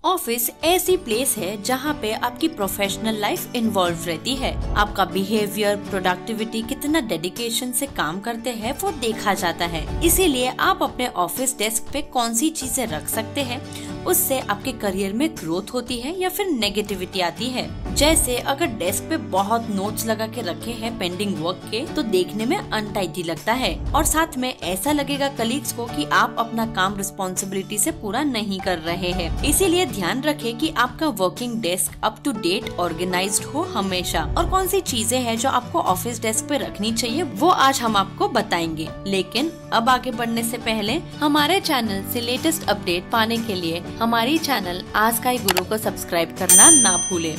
Office ऐसी place है जहाँ पे आपकी प्रोफेशनल लाइफ इन्वॉल्व रहती है। आपका बिहेवियर, प्रोडक्टिविटी, कितना डेडिकेशन से काम करते हैं वो देखा जाता है। इसीलिए आप अपने ऑफिस डेस्क पे कौन सी चीजें रख सकते हैं, उससे आपके करियर में ग्रोथ होती है या फिर नेगेटिविटी आती है। जैसे अगर डेस्क पे बहुत नोट्स लगा के रखे हैं पेंडिंग वर्क के, तो देखने में अनटाइडी लगता है और साथ में ऐसा लगेगा कलीग्स को कि आप अपना काम रिस्पॉन्सिबिलिटी से पूरा नहीं कर रहे हैं। इसीलिए ध्यान रखें कि आपका working desk up to date organised हो हमेशा। और कौन सी चीजें हैं जो आपको ऑफिस डेस्क पे रखनी चाहिए वो आज हम आपको बताएंगे। लेकिन अब आगे बढ़ने से पहले हमारे चैनल से लेटेस्ट अपडेट पाने के लिए हमारी चैनल आस्काई गुरु को सब्सक्राइब करना ना भूलें।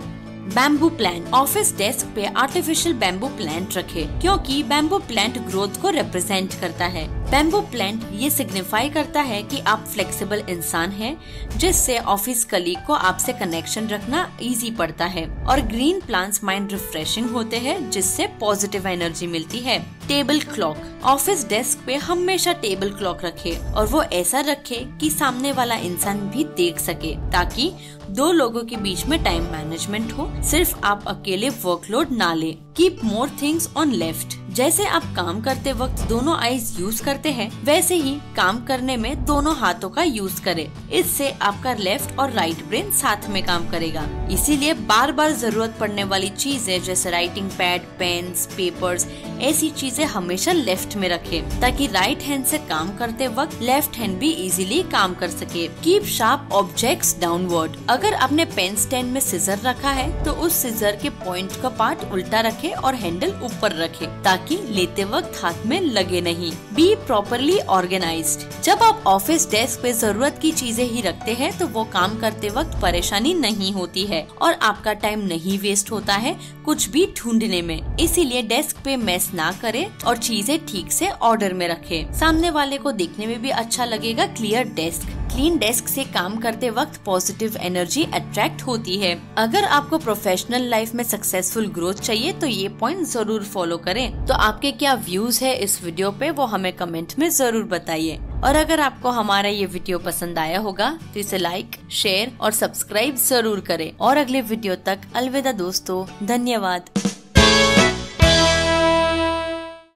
Bamboo plant. ऑफिस डेस्क पे आर्टिफिशियल बैम्बू प्लांट रखे क्योंकि बैम्बू प्लांट ग्रोथ को रिप्रेजेंट करता है। बैम्बू प्लांट ये सिग्निफाई करता है कि आप फ्लेक्सिबल इंसान हैं, जिससे ऑफिस कलीग को आपसे कनेक्शन रखना इजी पड़ता है। और ग्रीन प्लांट्स माइंड रिफ्रेशिंग होते हैं, जिससे पॉजिटिव एनर्जी मिलती है। Table clock. ऑफिस डेस्क पे हमेशा टेबल क्लॉक रखे और वो ऐसा रखे कि सामने वाला इंसान भी देख सके, ताकि दो लोगों के बीच में टाइम मैनेजमेंट हो, सिर्फ आप अकेले वर्कलोड ना ले। Keep more things on left. जैसे आप काम करते वक्त दोनों आईज यूज करते हैं, वैसे ही काम करने में दोनों हाथों का यूज करें। इससे आपका लेफ्ट और राइट ब्रेन साथ में काम करेगा। इसीलिए बार बार जरूरत पड़ने वाली चीजें जैसे राइटिंग पैड, पेन्स, पेपर्स, ऐसी चीजें हमेशा लेफ्ट में रखें, ताकि राइट हैंड से काम करते वक्त लेफ्ट हैंड भी इजीली काम कर सके। Keep sharp objects downward. अगर आपने पेन स्टैंड में सिजर रखा है तो उस सिजर के पॉइंट का पार्ट उल्टा रखें और हैंडल ऊपर रखें, ताकि लेते वक्त हाथ में लगे नहीं। Be properly organised. जब आप ऑफिस डेस्क पे जरूरत की चीजें ही रखते हैं तो वो काम करते वक्त परेशानी नहीं होती है और आपका टाइम नहीं वेस्ट होता है कुछ भी ढूंढने में। इसीलिए डेस्क पे मेस ना करें और चीजें ठीक से ऑर्डर में रखें। सामने वाले को देखने में भी अच्छा लगेगा क्लियर डेस्क। क्लीन डेस्क से काम करते वक्त पॉजिटिव एनर्जी अट्रैक्ट होती है। अगर आपको प्रोफेशनल लाइफ में सक्सेसफुल ग्रोथ चाहिए तो ये पॉइंट जरूर फॉलो करें। तो आपके क्या व्यूज है इस वीडियो पे वो हमें कमेंट में जरूर बताइए। और अगर आपको हमारा ये वीडियो पसंद आया होगा तो इसे लाइक, शेयर और सब्सक्राइब जरूर करें। और अगले वीडियो तक अलविदा दोस्तों, धन्यवाद।